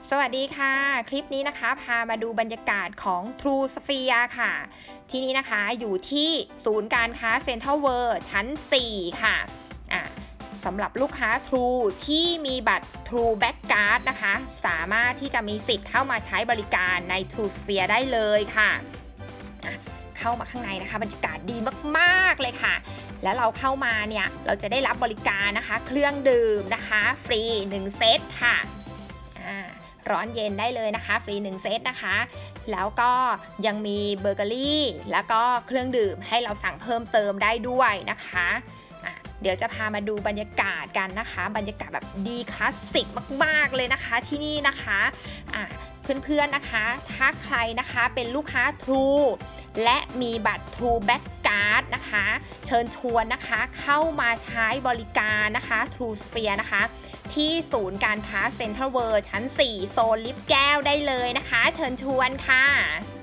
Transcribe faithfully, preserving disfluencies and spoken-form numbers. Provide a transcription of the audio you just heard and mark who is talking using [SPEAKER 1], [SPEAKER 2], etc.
[SPEAKER 1] สวัสดีค่ะคลิปนี้นะคะพามาดูบรรยากาศของ True Sphere ค่ะที่นี้นะคะอยู่ที่ศูนย์การค้าเซ็นทรัลเวิลด์ชั้นสี่ค่ะอ่ะสำหรับลูกค้า True ที่มีบัตร True Black Card นะคะสามารถที่จะมีสิทธิ์เข้ามาใช้บริการใน True Sphere ได้เลยค่ะอ่ะเข้ามาข้างในนะคะบรรยากาศดีมากๆเลยค่ะแล้วเราเข้ามาเนี่ยเราจะได้รับบริการนะคะเครื่องดื่มนะคะฟรีหนึ่งเซตค่ะร้อนเย็นได้เลยนะคะฟรีหนึ่งเซตนะคะแล้วก็ยังมีเบเกอรี่แล้วก็เครื่องดื่มให้เราสั่งเพิ่มเติมได้ด้วยนะคะะเดี๋ยวจะพามาดูบรรยากาศกันนะคะบรรยากาศแบบดีคลาสสิกมากๆเลยนะคะที่นี่นะคะะเพื่อนๆนะคะถ้าใครนะคะเป็นลูกค้า True และมีบัตร True Black Card นะคะเชิญชวนนะคะเข้ามาใช้บริการนะคะ True Sphere นะคะที่ศูนย์การค้าเซ็นทรัลเวิลด์ชั้นสี่โซนลิฟต์แก้วได้เลยนะคะเชิญชวนค่ะ